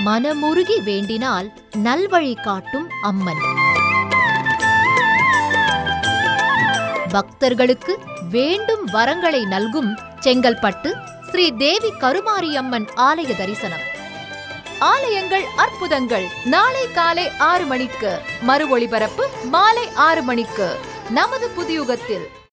மனமுருகி வேண்டினால் நல்வழி காட்டும் அம்மன். பக்தர்களுக்கு வேண்டும் வரங்களை நல்கும் செங்கல்பட்டு ஸ்ரீ தேவி கருமாரியம்மன் ஆலய தரிசனம். ஆலயங்கள் அற்புதங்கள் நாளை காலை 6 மணிக்கு, மறு ஒளிபரப்பு மாலை 6 மணிக்கு நமது புதியுகத்தில்.